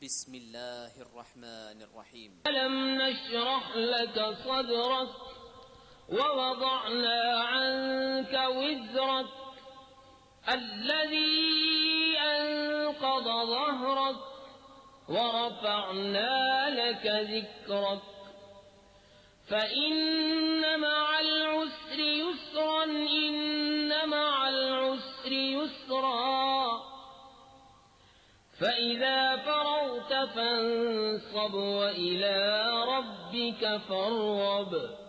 بسم الله الرحمن الرحيم. ألم نشرح لك صدرك ووضعنا عنك وزرك الذي أنقض ظهرك ورفعنا لك ذكرك فإن مع العسر يسرا إن مع العسر يسرا فإذا فرغت فانصب وإلى ربك فارغب.